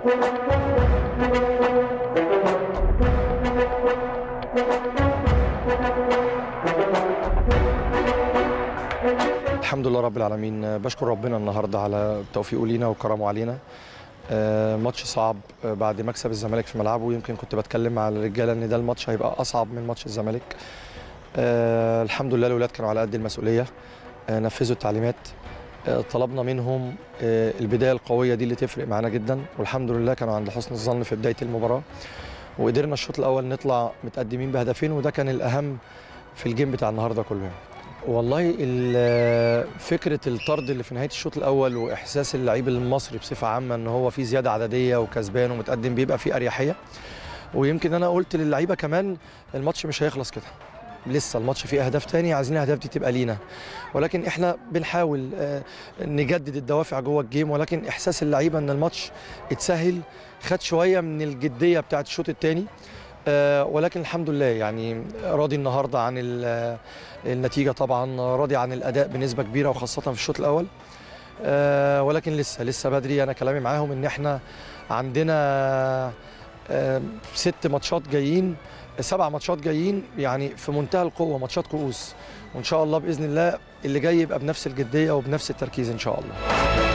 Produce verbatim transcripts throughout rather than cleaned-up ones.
الحمد لله رب العالمين، بشكر ربنا النهارده على توفيقه لينا وكرمه علينا. آه ماتش صعب بعد مكسب الزمالك في ملعبه، يمكن كنت بتكلم مع الرجاله ان ده الماتش هيبقى اصعب من ماتش الزمالك. آه الحمد لله الاولاد كانوا على قد المسؤوليه، آه نفذوا التعليمات، آه طلبنا منهم آه البدايه القويه دي اللي تفرق معانا جدا، والحمد لله كانوا عند حسن الظن في بدايه المباراه، وقدرنا الشوط الاول نطلع متقدمين بهدفين، وده كان الاهم في الجيم بتاع النهارده كله. والله فكره الطرد اللي في نهايه الشوط الاول واحساس اللعيب المصري بصفه عامه ان هو في زياده عدديه وكسبان ومتقدم بيبقى في اريحيه، ويمكن انا قلت للعيبه كمان الماتش مش هيخلص كده، لسه الماتش فيه اهداف تاني، عايزين الاهداف دي تبقى لينا، ولكن احنا بنحاول نجدد الدوافع جوه الجيم، ولكن احساس اللعيبه ان الماتش اتسهل خد شويه من الجديه بتاعه الشوط الثاني. آه ولكن الحمد لله يعني راضي النهارده عن النتيجه، طبعا راضي عن الاداء بنسبه كبيره وخاصه في الشوط الاول. آه ولكن لسه لسه بدري، انا كلامي معاهم ان احنا عندنا آه ست ماتشات جايين، سبع ماتشات جايين يعني في منتهى القوه، ماتشات كؤوس، وان شاء الله باذن الله اللي جاي يبقى بنفس الجديه وبنفس التركيز ان شاء الله.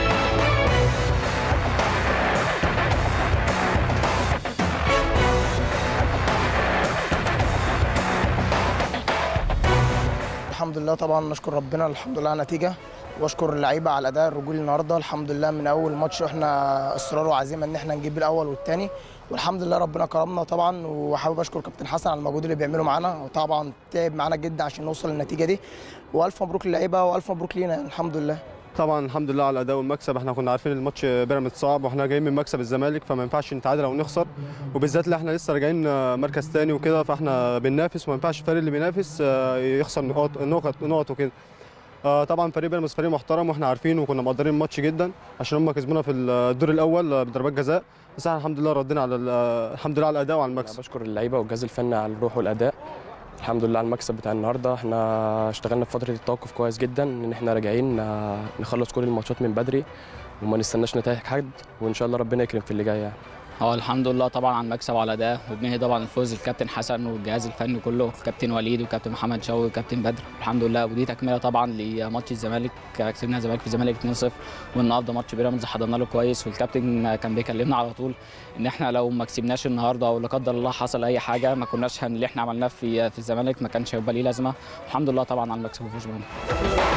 الحمد لله طبعا نشكر ربنا الحمد لله على النتيجه، واشكر اللعيبه على الاداء الرجولي النهارده. الحمد لله من اول ماتش احنا اصرار وعزيمه ان احنا نجيب الاول والثاني، والحمد لله ربنا كرمنا طبعا. وحابب اشكر كابتن حسن على المجهود اللي بيعمله معانا، وطبعا تعب معانا جدا عشان نوصل للنتيجه دي، والف مبروك للعيبه والف مبروك لينا يعني الحمد لله. طبعا الحمد لله على الاداء والمكسب، احنا كنا عارفين الماتش بيراميدز صعب، واحنا جايين من مكسب الزمالك فما ينفعش نتعادل او نخسر، وبالذات اللي احنا لسه راجعين مركز ثاني وكده، فاحنا بننافس وما ينفعش الفريق اللي بينافس يخسر نقاط نقط نقط وكده. طبعا فريق بيراميدز فريق محترم واحنا عارفين وكنا مقدرين الماتش جدا عشان هم كسبونا في الدور الاول بضربات جزاء، بس احنا الحمد لله ردينا على الحمد لله على الاداء وعلى المكسب. بشكر اللعيبه والجهاز الفني على الروح والاداء، الحمد لله على المكسب بتاع النهارده. احنا اشتغلنا في فتره التوقف كويس جدا ان احنا راجعين نخلص كل الماتشات من بدري وما نستناش نتائج حد، وان شاء الله ربنا يكرم في اللي جاي يعني. اه الحمد لله طبعا على المكسب وعلى ده، وبنهي طبعا الفوز الكابتن حسن والجهاز الفني كله، كابتن وليد وكابتن محمد شوقي وكابتن بدر، الحمد لله. ودي تكمله طبعا لماتش الزمالك، كسبنا الزمالك في الزمالك اتنين صفر، والنهارده ماتش بيراميدز حضرنا له كويس، والكابتن كان بيكلمنا على طول ان احنا لو ما كسبناش النهارده او لا قدر الله حصل اي حاجه ما كناش اللي احنا عملناه في في الزمالك ما كانش هيبقى ليه لازمه. الحمد لله طبعا على المكسب والفوز.